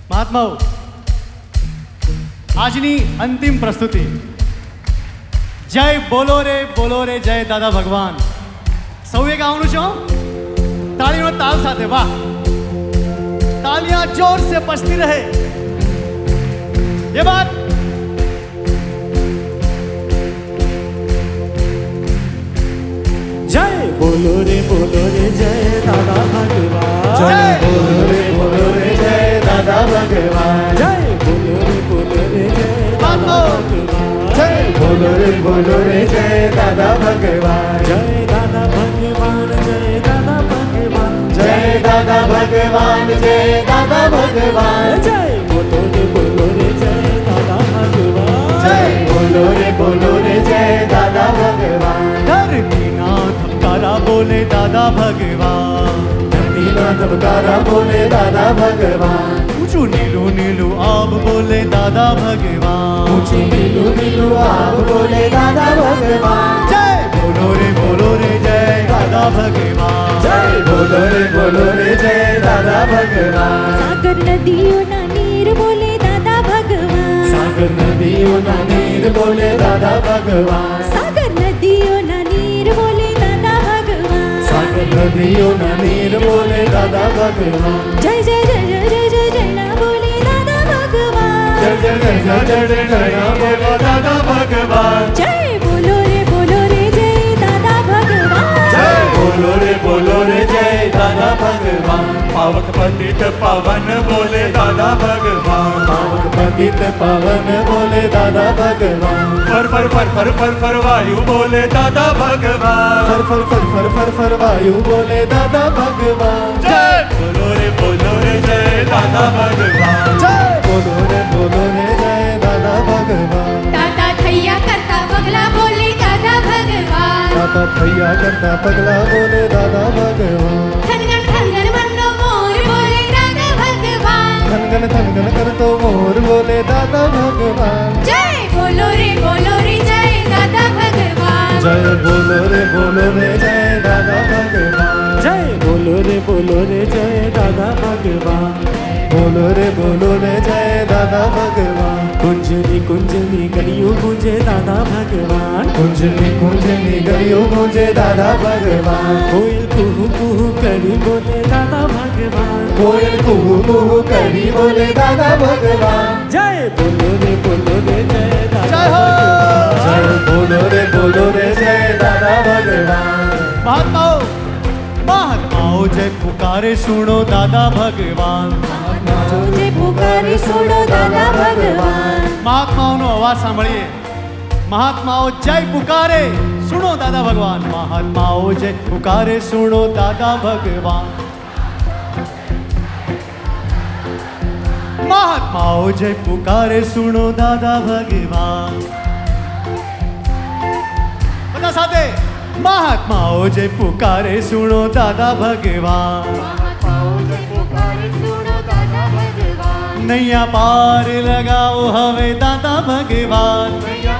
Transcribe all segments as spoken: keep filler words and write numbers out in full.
મહાત્માઓ, આજની અંતિમ પ્રસ્તુતિ જય બોલો રે બોલો રે જય દાદા ભગવાન. સૌએ ગાવાનું છો તાળીનો તાલ સાથે. વાહ, तालियां जोर से बजती रहे. ये बात जय बोलो रे बोलो रे जय दादा भगवान. जय बोलो रे बोलो रे जय दादा भगवान. जय बोलो रे बोलो रे जय दादा भगवान. जय बोलो रे बोलो रे जय दादा भगवान. जय दादा भगवान जय दादा भगवान. जय दादा भगवान जय दादा भगवान. जय बोलो रे बोलो रे जय दादा भगवान. जय बोलो रे बोलो रे जय दादा भगवान. धरती ना धबकारा बोले दादा भगवान. धरती ना धबकारा बोले दादा भगवान. ऊंचू नीलू नीलू आब बोले दादा भगवान. ऊंची नीलू नीलू आब बोले दादा भगवान. जय बोलो रे बोलो रे जय दादा भगवान. जय बोलो रे बोलो रे जय दादा भगवान. सागर नदियों ना नीर बोले दादा भगवान. सागर नदियों ना नीर बोले दादा भगवान. सागर नदियों ना नीर बोले दादा भगवान. सागर नदियों ना नीर बोले दादा भगवान. जय जय जय जय जय जय जय ना बोले दादा भगवान. जय जय जय जय जय जय जय ना बोले दादा भगवान. जय बोलो रे बोलो रे जय दादा भगवान. जय बोलो रे बोलो रे जय दादा भगवान. पावक पतित पावन बोले दादा भगवान. पावक पतित पावन बोले दादा भगवान. फर फर फर फर फर फर वायु बोले दादा भगवान. फर फर फर फर फर फर वायु बोले दादा भगवान. जय बोलो रे बोलो रे जय दादा भगवान. जय बोलो रे बोलो रे जय दादा भगवान. दादा थैया करता पगला बोले दादा भगवान. दादा थैया करता पगला बोले दादा भगवान. खनगन खनगन मन्नो मोर बोले दादा भगवान. थनगन थनगन कर तो मोर बोले दादा भगवान. जय बोलो रे बोलो रे जय दादा भगवान. जय बोलो रे बोलो रे जय दादा भगवान. जय बोलो रे बोलो रे जय दादा भगवान. बोलो रे बोलो रे जय दादा भगवान. कुंजनी कुंजनी गलियों गुंजे दादा भगवान. कुंजनी कुंजनी गलियों मुझे दादा भगवान. कोयल कुहू कुहू करी बोले दादा भगवान. कोयल कुहू कुहू करी बोले दादा भगवान. जय बोलो रे बोलो रे जय दादा जय हो. भगवान. जय बोलो रे बोलो रे जय दादा भगवान. महात्माओं, महात्माओं जय पुकारे सुनो दादा भगवान. तुझे पुकारे सुनो दादा भगवान. મહાત્માઓનો અવાજ સાંભળીએ. મહાત્માઓ જય પુકારે સુનો દાદા ભગવાન. મહાત્માઓ જય પુકારે સુનો દાદા ભગવાન. મહાત્માઓ જય પુકારે સુનો દાદા ભગવાન. બધા સાથે મહાત્માઓ જય પુકારે સુનો દાદા ભગવાન. નૈયા પાર લગાવો હવે દાદા ભગવાન.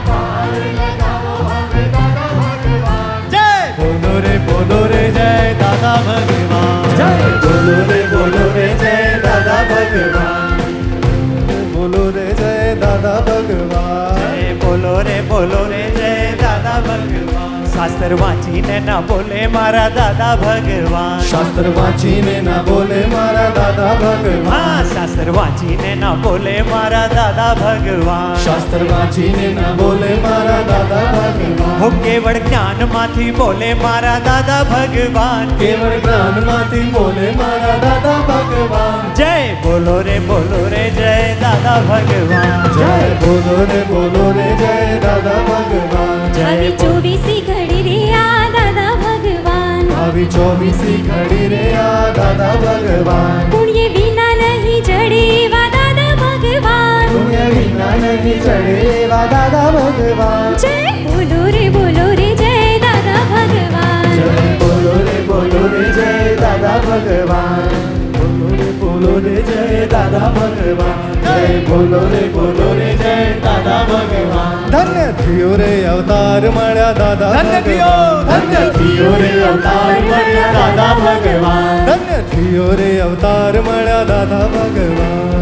જય બોલો રે બોલો રે જય દાદા ભગવાન. जय बोलो रे बोलो रे जय दादा भगवान. बोलो रे जय दादा भगवान. जय बोलो रे बोलो रे जय दादा भगवान. शास्त्र वांचीने ना बोले मारा दादा भगवान. शास्त्र वांचीने ना बोले मारा दादा भगवान. हाँ शास्त्र वांचीने ना बोले मारा दादा भगवान. शास्त्र वांचीने ना बोले मारा दादा भगवान. हो केवळ ज्ञान माथी बोले मारा दादा भगवान. केवळ ज्ञान माती बोले मारा दादा भगवान. जय बोलो रे बोलो रे जय दादा भगवान. जय बोलो रे बोलो रे जय दादा भगवान. अभी चौबीसी घड़ी रे आ दादा भगवान. अभी चौबीसी घड़ी रे आ दादा भगवान. पुण्य बिना नहीं चढ़े वा दादा भगवान. दुनिया बिना नहीं चढ़े वा दादा भगवान. जय बोलो रे बोलो रे जय दादा भगवान. जय बोलो रे बोलो रे जय दादा भगवान. बोलो रे बोलो रे जय दादा भगवान. जय बोलो रे बोलो रे जय दादा भगवान. धन्य थियो रे अवतार મળ્યા દાદા. ધન્ય થયો, ધન્ય थियो રે અવતાર મળ્યા દાદા ભગવાન. ધન્ય थियो રે અવતાર મળ્યા દાદા ભગવાન.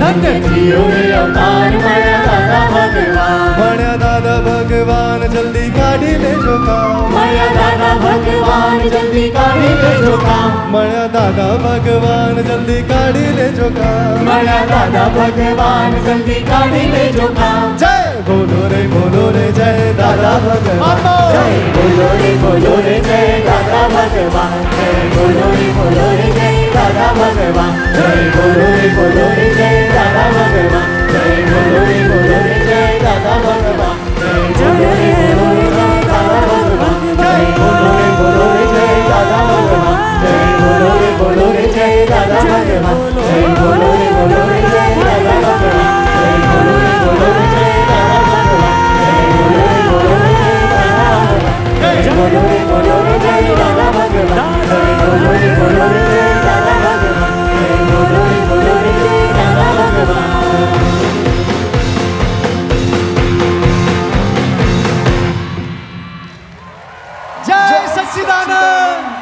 धन्य थियो रे अवतार मळ्या दादा भगवान मळ्या दादा भगवान जल्दी काढी ले जो काम मळ्या दादा भगवान जल्दी काढी ले जो काम मळ्या दादा भगवान जल्दी काढी ले जो काम मळ्या दादा भगवान जल्दी काढी ले जो काम जय बोलो रे बोलो रे जय दादा भगवान जय बोलो रे बोलो रे जय दादा भगवान जय बोलो रे बोलो रे जय दादा भगवान जय बोलो रे बोलो रे जय दादा भगवान जय बोलो रे बोलो रे जय दादा भगवान जय बोलो रे बोलो रे जय दादा भगवान जय बोलो रे बोलो रे जय दादा भगवान जय बोलो रे बोलो रे जय दादा भगवान जय बोलो रे बोलो रे जय दादा भगवान जय बोलो रे बोलो रे जय दादा भगवान जय बोलो रे बोलो रे जय दादा भगवान जय बोलो रे बोलो रे जय दादा भगवान जय बोलो रे बोलो रे जय दादा भगवान जय सच्चिदानंद।